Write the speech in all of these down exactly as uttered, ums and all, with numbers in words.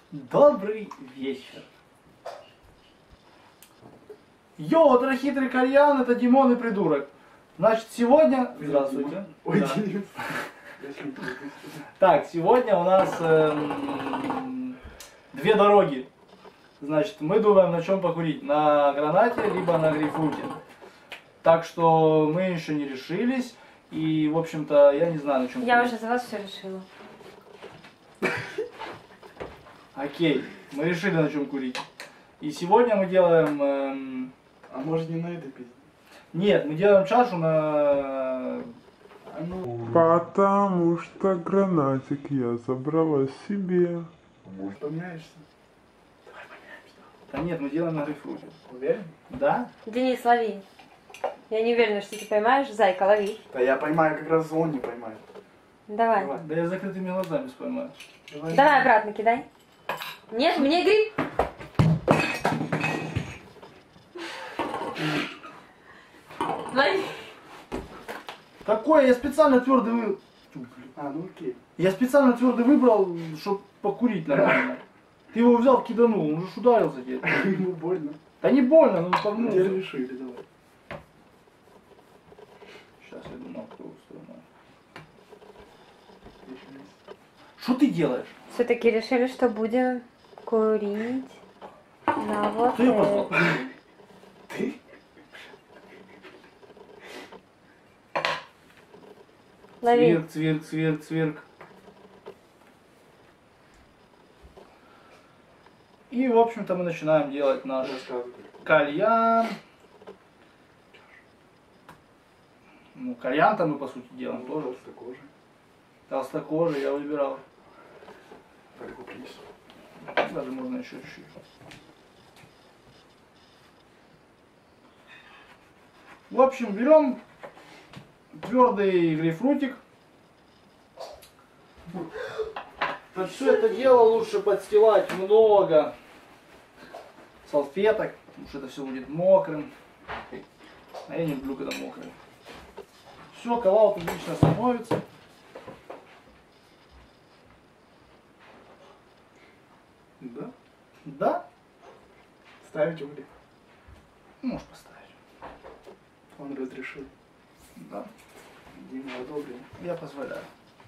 Добрый вечер. Йоу, это хитрый кальян, это Димон и придурок. Значит, сегодня... Здравствуйте. Ой, Да. Денис. Так, сегодня у нас эм, две дороги. Значит, мы думаем, на чем покурить. На гранате, либо на грейпфруте. Так что мы еще не решились. И, в общем-то, я не знаю, на чем Я курить. уже за вас все решила. Окей, мы решили, на чем курить. И сегодня мы делаем... эм, А может не на этой пизде? Нет, мы делаем чашу на... А ну... Потому что гранатик я забрала себе. Может поменяешься? Да нет, мы делаем на грейпфруте. Уверен? Да? Денис, лови. Я не уверена, что ты поймаешь. Зайка, лови. Да я поймаю, как раз он не поймает. Давай. Давай. Да я с закрытыми глазами споймаю. Давай. Давай обратно кидай. Нет, мне гриб. Лови. Какой? Я специально твердый вы... А, ну окей. Я специально твердый выбрал, чтобы покурить нормально. Ты его взял, киданул, он же ударился тебе. Ему больно. Да не больно, ну погнулся. Теперь решили, давай. Сейчас я думаю, кто устроил. Что ты делаешь? Все-таки решили, что будем курить на вот Ты его позвал? это. Ты? Лови. Цвирк, цвирк, цвирк, цвирк. И, в общем-то, мы начинаем делать наш Рассказывай. кальян. Ну, кальян-то мы, по сути, делаем тоже. Толстокожий. Толстокожий я выбирал. Прикуплись. Даже можно еще чуть-чуть. В общем, берем твердый грейпфрутик. Под все это дело лучше подстилать много салфеток, потому что это все будет мокрым. А я не люблю, когда мокрым. Все, кавал отлично становится. Да? Да? Ставить угли. Можешь поставить. Он разрешил. Да. Дима одобрил. Я позволяю.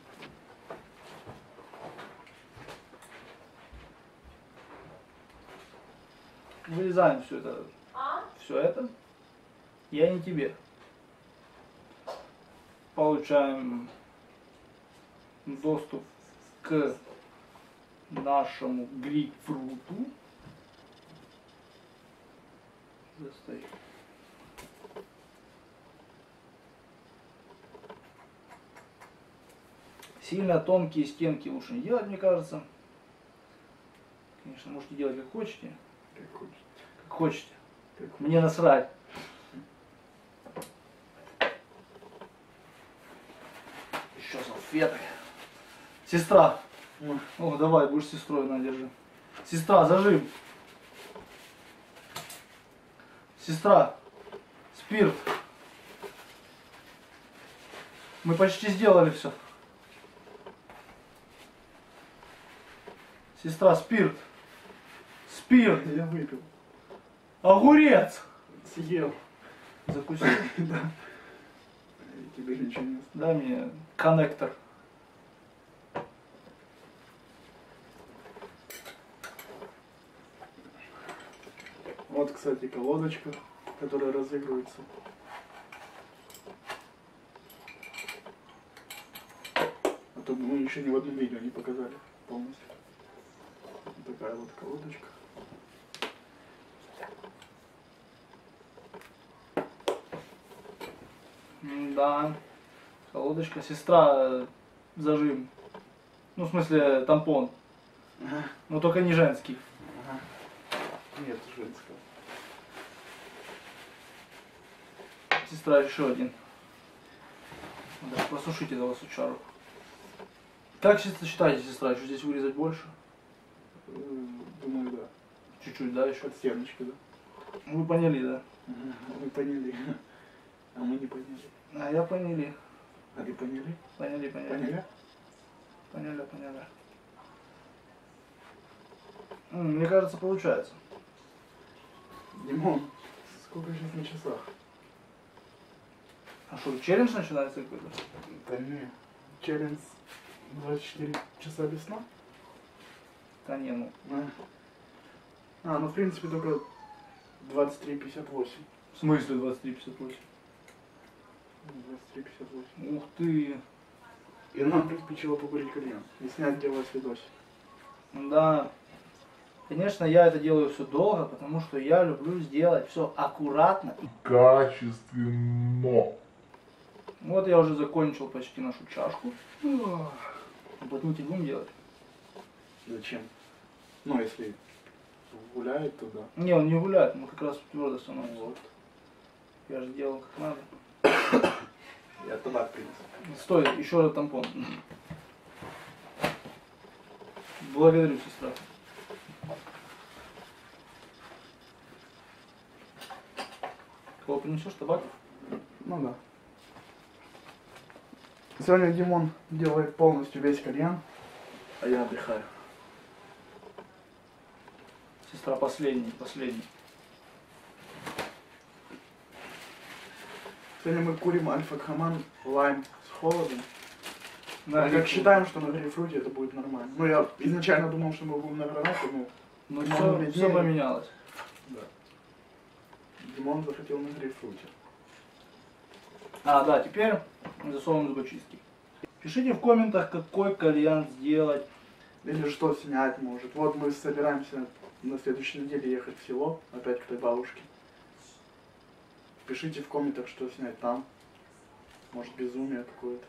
Вырезаем все это. Все это. Я не тебе. Получаем доступ к нашему грейпфруту. Застой. Сильно тонкие стенки лучше не делать, мне кажется. Конечно, можете делать как хотите. Как хочешь. Как хотите. Как хочешь. Мне насрать. Еще салфеток. Сестра. Ой. О, давай, будешь сестрой, на, держи. Сестра, зажим. Сестра. Спирт. Мы почти сделали все. Сестра, спирт. Спирт. Я выпил. Огурец. Съел. Закуси. Да. И тебе ничего не осталось. Дай мне коннектор. Вот, кстати, колодочка, которая разыгрывается. А то мы еще ни в одном видео не показали полностью. Вот такая вот колодочка. Да. Колодочка. Сестра, э, зажим. Ну, в смысле, тампон. Ага. Но только не женский. Ага. Нет женского. Сестра, еще один. Да, посушите за вас чару. Как сейчас считаете, сестра, что здесь вырезать больше? Э, Думаю, да. Чуть-чуть, да, еще? Под стеночку, да. Вы поняли, да? Ага. Вы поняли. А мы не поняли. А я поняли. А вы поняли? Поняли, поняли. Поняли? Поняли, поняли. М, Мне кажется, получается. Димон, сколько сейчас на часах? А что, челлендж начинается какой-то? Да не. Челлендж двадцать четыре часа без сна? Да не, ну. А. А, ну в принципе только двадцать три пятьдесят восемь. В смысле двадцать три пятьдесят восемь? двадцать три пятьдесят восемь. Ух ты. И нам приспичило покурить кальян. И снять делать видосик. Да. Конечно, я это делаю все долго, потому что я люблю сделать все аккуратно. Качественно. Вот я уже закончил почти нашу чашку. Уплотнитель будем делать? Зачем? Ну, если гуляет, то да. Не, он не гуляет, мы как раз твердо становимся. Вот. Я же делал как надо. Я табак принес. Стой, еще раз тампон. Благодарю, сестра. Кого принесешь, табак? Ну да. Сегодня Димон делает полностью весь кальян, а я отдыхаю. Сестра последний, последний. Сегодня мы курим альфа-хаман лайм с холодом. Да, Мы как считаем, что на грейпфруте это будет нормально. Ну, я изначально думал, что мы будем на гранате, но Ну Димон все, говорит, все «Не». поменялось. Да. Димон захотел на грейпфруте. А, да, теперь засовываем зубочистки. Пишите в комментах, какой кальян сделать. Или что снять может. Вот мы собираемся на следующей неделе ехать в село, опять к той бабушке. Пишите в комментах, что снять там. Может, безумие какое-то.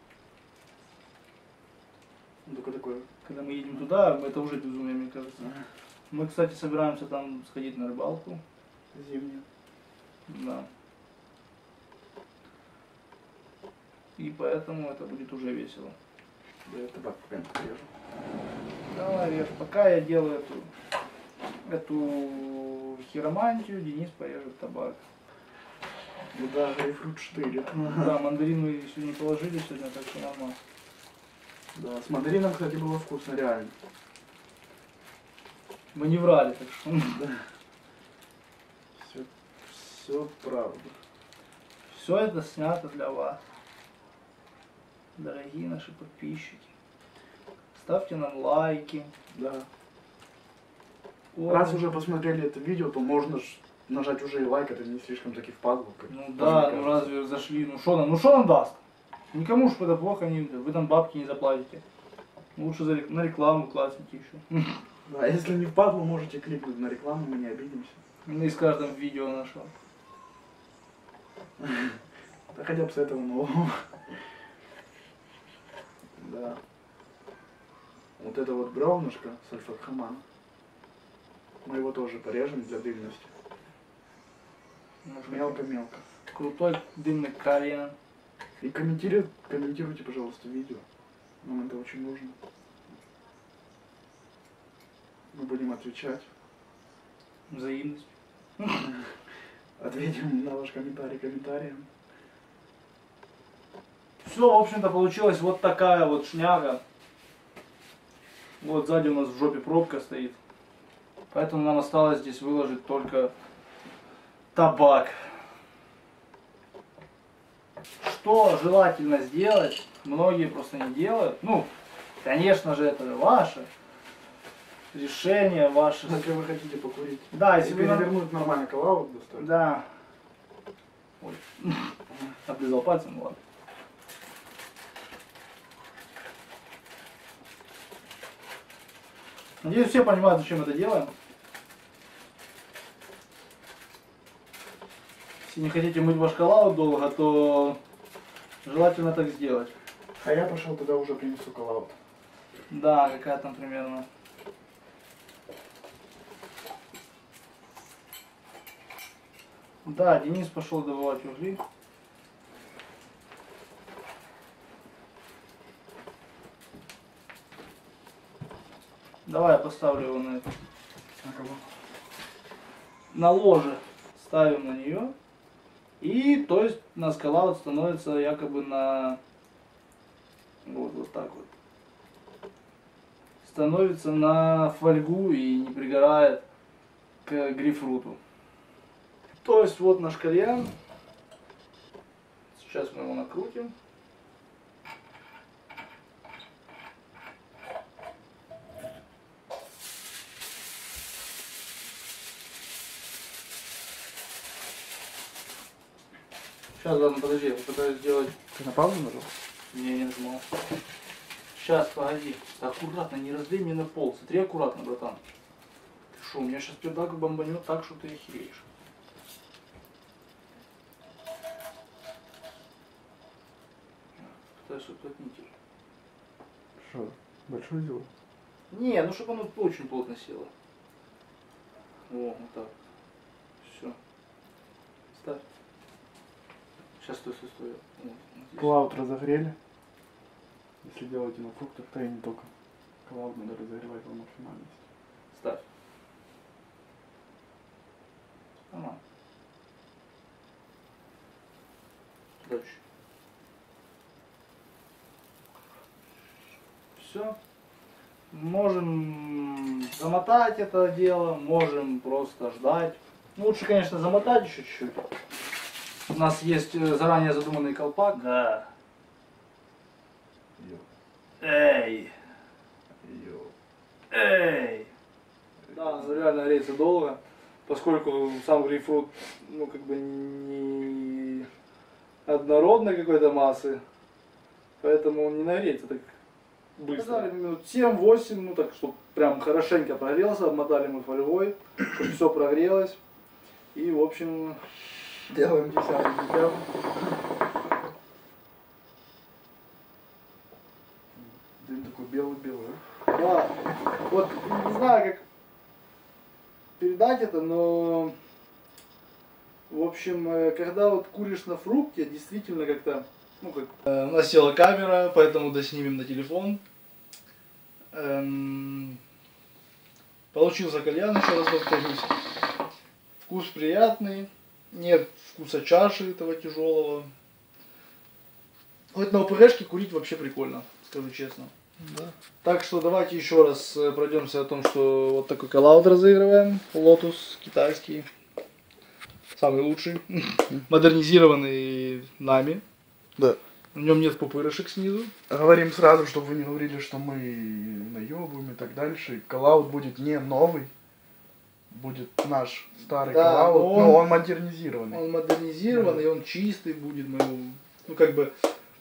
Ну, только такое. Когда мы едем туда, это уже безумие, мне кажется. Мы, кстати, собираемся там сходить на рыбалку. Зимнее. Да. И поэтому это будет уже весело. Да, я табак прям порежу. Давай, режь. Пока я делаю эту, эту хиромантию, Денис порежет табак. Ну да, грейпфрут четыре. Да, мандарин мы сегодня положили сегодня, так что нормально. Да, с мандарином, кстати, было вкусно, реально. Мы не врали, так что... Все, все правда. Все это снято для вас. Дорогие наши подписчики. Ставьте нам лайки. Да. О, Раз уже посмотрели это видео, то можно ж нажать уже и лайк, это не слишком таки впадло. Как Ну мне да, ну кажется. разве зашли, ну что нам, ну что нам даст? Никому ж это плохо, не, вы там бабки не заплатите. Лучше за, рек- на рекламу классите еще. Да, если не впадло, можете кликнуть на рекламу, мы не обидимся. Ну из каждого видео нашего. Да хотя бы с этого нового. Да. Вот это вот бревнышко с альфа-хамана. Мы его тоже порежем для дымности. Мелко-мелко. Крутой дымный кальян. И комментируйте, комментируйте, пожалуйста, видео. Нам это очень нужно. Мы будем отвечать. Взаимность. Ответим на ваш комментарий комментарием. Все, в общем-то, получилась вот такая вот шняга. Вот сзади у нас в жопе пробка стоит. Поэтому нам осталось здесь выложить только табак. Что желательно сделать, многие просто не делают. Ну, конечно же, это ваше решение, ваше. Если вы хотите покурить. Да, Если если вы... перевернуть нормально коллаут достать. Да. Ой. Облизал пальцем, ну ладно. Надеюсь, все понимают, зачем это делаем. Если не хотите мыть ваш коллаут долго, то желательно так сделать. А я пошел тогда уже принесу коллаут. Да, какая там примерно. Да, Денис пошел добывать угли. Давай я поставлю его на это. На кого? На ложе. Ставим на нее. И то есть на скалаут становится якобы на вот, вот так вот. становится на фольгу и не пригорает к грейпфруту. То есть вот наш кальян. Сейчас мы его накрутим. Сейчас, ладно, подожди, я попытаюсь сделать... Ты на паузу нажал? Не, не нажимал. Сейчас, погоди. Аккуратно, не разбей мне на пол. Смотри аккуратно, братан. Ты шо, у меня сейчас пердак бомбанет так, что ты охереешь. Пытаюсь уплотнить его. Что, большой сделал? Не, ну чтобы оно очень плотно село. О, вот так. Все. Ставь. Сейчас, стой, стой, стой. Вот, вот здесь. Клауд разогрели. Если делаете на фруктах, то и не только. Клауд надо разогревать по максимальности. Ставь. Нормально. Дальше. Все. Можем замотать это дело, можем просто ждать. Ну, лучше, конечно, замотать еще чуть-чуть. У нас есть э, заранее задуманный колпак. Да. Эй! Эй! Да, оно реально греется долго, поскольку сам грейпфрут, ну, как бы не однородной какой-то массы, поэтому он не нагреется так быстро. Минут семь-восемь, ну так, чтобы прям хорошенько прогрелся, обмотали мы фольгой, чтобы все прогрелось. И, в общем, делаем десятый десятый. Дым такой белый-белый, Да, вот не знаю, как передать это, но в общем, э, когда вот куришь на фрукте, действительно как-то, ну как... Э, у нас села камера, поэтому доснимем на телефон. Эм, получился кальян, еще раз повторюсь. Вкус приятный, нет вкуса чаши этого тяжелого. Вот на ОПГшке курить вообще прикольно, скажу честно. Да. Так что давайте еще раз э, пройдемся о том, что вот такой коллаут разыгрываем. Lotus китайский. Самый лучший. Модернизированный нами. Да. В нем нет пупырышек снизу. Говорим сразу, чтобы вы не говорили, что мы наебываем и так дальше. Коллаут будет не новый. Будет наш старый Да, коллаут, но он- но он модернизированный. Он модернизированный, он чистый будет. Мы его, ну как бы...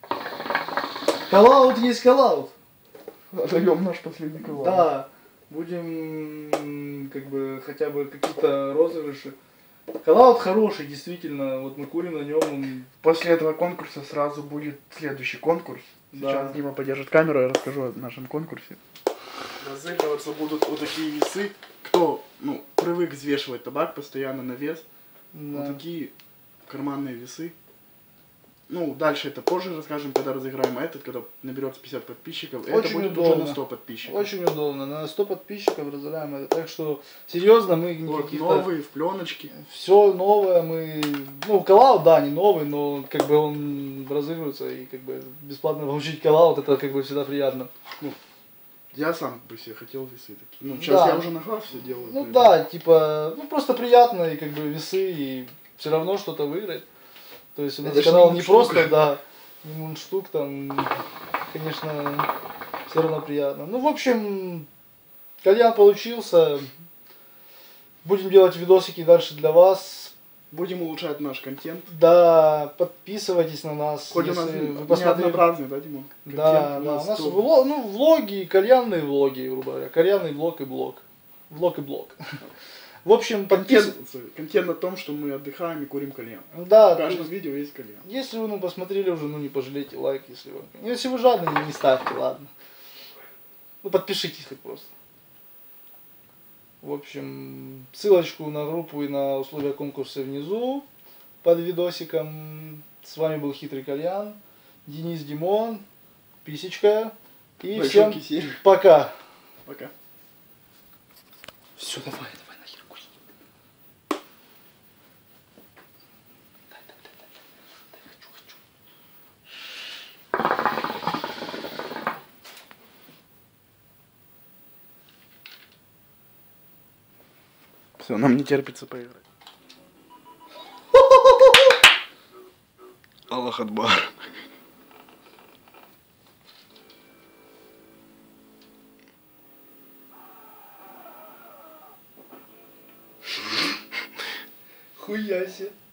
Коллаут есть коллаут. Даем наш последний коллаут. Да. Будем м, как бы хотя бы какие-то розыгрыши. Коллаут хороший, действительно. Вот мы курим на нем. Он... После этого конкурса сразу будет следующий конкурс. Сейчас Да. Дима подержит камеру, я расскажу о нашем конкурсе. Разыгрываться будут вот такие весы. Кто, ну, привык взвешивать табак постоянно на вес, Да. вот такие карманные весы. Ну, дальше это позже расскажем, когда разыграем, а этот, когда наберется пятьдесят подписчиков, это Очень будет удобно. уже на сто подписчиков. Очень удобно. На сто подписчиков разыграем это. Так что, серьезно, мы Вот, никаких-то... новые, в пленочке. Все новое мы... Ну, коллаут, да, не новый, но как бы он разыгрывается, и как бы бесплатно получить коллаут, это как бы всегда приятно. Я сам бы себе хотел весы такие. Ну, сейчас Да. я уже на глаз все делаю. Ну поэтому- да, типа, ну просто приятно, и как бы весы, и все равно что-то выиграть. То есть у нас Это ж канал не не мундштук. просто, да, не мундштук, там, конечно, все равно приятно. Ну, в общем, кальян получился. Будем делать видосики дальше для вас. Будем улучшать наш контент. Да, подписывайтесь на нас. Хоть у если нас вы не посмотрели- однообразный, да, Димон? Да, Контент да, у нас то- вло- ну, влоги, кальянные влоги, грубо говоря. Кальянный блог и блог. Влог и блог. В общем, подписывайтесь. Контент, контент о том, что мы отдыхаем и курим кальян. Да, В то каждом есть, видео есть кальян. если вы ну, посмотрели уже, ну не пожалейте лайк, если вы... Если вы жадные, не ставьте, ладно. Ну подпишитесь хоть просто. В общем, ссылочку на группу и на условия конкурса внизу под видосиком. С вами был Хитрый Кальян, Денис, Димон, Писечка. И Большой всем кисель. пока. Пока. Все, давай, давай нахер кури. Дай, дай, дай, дай, дай, хочу, хочу. Все, нам не терпится поиграть. Аллах Акбар. Хуяси.